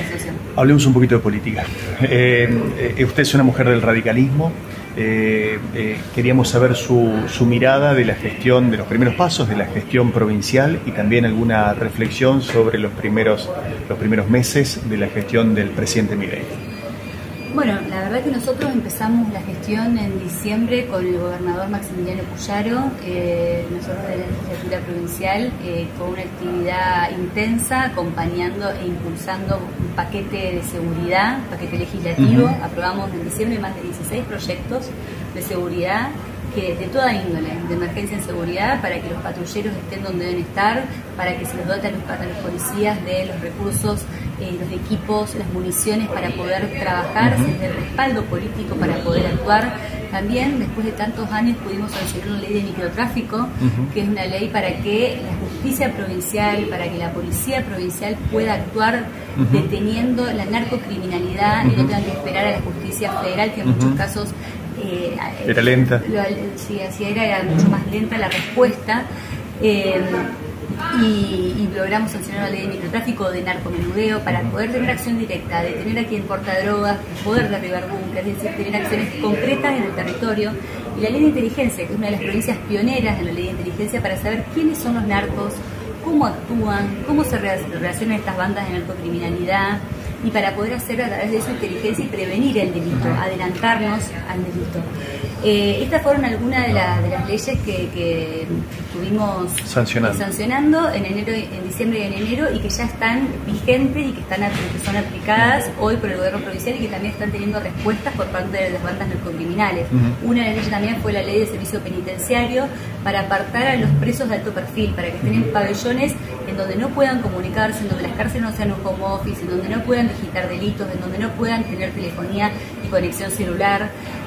asociación. Hablemos un poquito de política. Usted es una mujer del radicalismo. Queríamos saber su mirada de la gestión, de los primeros pasos de la gestión provincial y también alguna reflexión sobre los primeros meses de la gestión del presidente Milei. Bueno, la verdad que nosotros empezamos la gestión en diciembre con el gobernador Maximiliano Puyaro, nosotros de la legislatura provincial, con una actividad intensa, acompañando e impulsando un paquete de seguridad, paquete legislativo. Aprobamos en diciembre más de 16 proyectos de seguridad, que de toda índole, de emergencia en seguridad, para que los patrulleros estén donde deben estar, para que se les dote a los policías de los recursos, los equipos, las municiones para poder trabajar, se les dé respaldo político para poder actuar. También, después de tantos años, pudimos sancionar una ley de microtráfico, que es una ley para que la justicia provincial, para que la policía provincial pueda actuar deteniendo la narcocriminalidad y no tengan que esperar a la justicia federal, que en muchos casos era lenta. Sí, así era mucho más lenta la respuesta. Y logramos sancionar la ley de microtráfico, de narcomenudeo, para poder tener acción directa, detener a quien porta drogas, poder derribar búnkeres, es decir, tener acciones concretas en el territorio. Y la ley de inteligencia, que es una de las provincias pioneras en la ley de inteligencia, para saber quiénes son los narcos, cómo actúan, cómo se relacionan estas bandas de narcocriminalidad, y para poder hacer a través de esa inteligencia y prevenir el delito, adelantarnos al delito. Estas fueron algunas de las leyes que estuvimos sancionando en diciembre y en enero, y que ya están vigentes y que son aplicadas hoy por el gobierno provincial, y que también están teniendo respuestas por parte de las bandas narcocriminales. Una de las leyes también fue la ley de servicio penitenciario, para apartar a los presos de alto perfil, para que estén en pabellones en donde no puedan comunicarse, en donde las cárceles no sean un home office, en donde no puedan digitar delitos, en donde no puedan tener telefonía y conexión celular.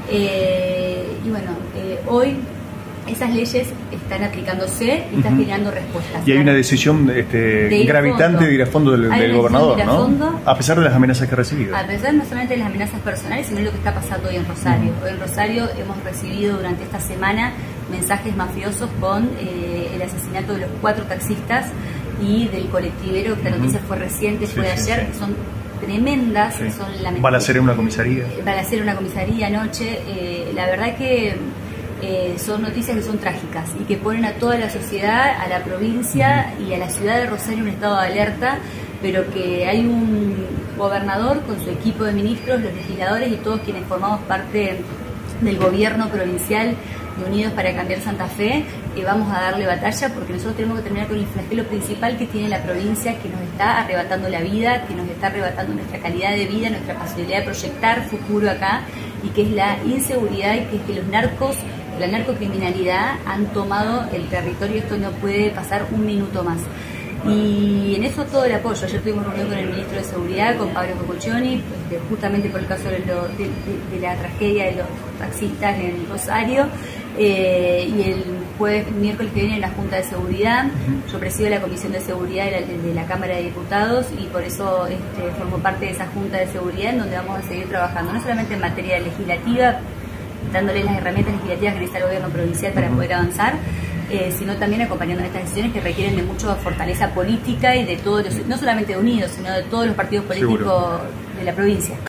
Y bueno, hoy esas leyes están aplicándose y están generando respuestas. Y hay una decisión gravitante de ir a fondo del gobernador, ¿no? A pesar de las amenazas que ha recibido. A pesar no solamente de las amenazas personales, sino de lo que está pasando hoy en Rosario. Hoy en Rosario hemos recibido durante esta semana mensajes mafiosos con el asesinato de los 4 taxistas y del colectivero. Esta noticia fue reciente, fue de ayer, que son tremendas, son lamentables. Balacera en una comisaría. Balacera en una comisaría anoche. La verdad que son noticias que son trágicas y que ponen a toda la sociedad, a la provincia y a la ciudad de Rosario en un estado de alerta, pero que hay un gobernador con su equipo de ministros, los legisladores y todos quienes formamos parte del gobierno provincial de Unidos para Cambiar Santa Fe, vamos a darle batalla, porque nosotros tenemos que terminar con el flagelo principal que tiene la provincia, que nos está arrebatando la vida, que nos está arrebatando nuestra calidad de vida, nuestra posibilidad de proyectar futuro acá, y que es la inseguridad, y que es que los narcos, la narcocriminalidad han tomado el territorio. Esto no puede pasar un minuto más. Y en eso todo el apoyo. Ayer tuvimos reunión con el ministro de Seguridad, con Pablo Cococcioni, justamente por el caso de la tragedia de los taxistas en Rosario. Y el miércoles que viene en la Junta de Seguridad. Yo presido la Comisión de Seguridad de la Cámara de Diputados, y por eso formo parte de esa Junta de Seguridad, en donde vamos a seguir trabajando, no solamente en materia legislativa, dándoles las herramientas legislativas que necesita el gobierno provincial para poder avanzar, sino también acompañando estas decisiones que requieren de mucha fortaleza política y de todos no solamente de Unidos, sino de todos los partidos políticos de la provincia.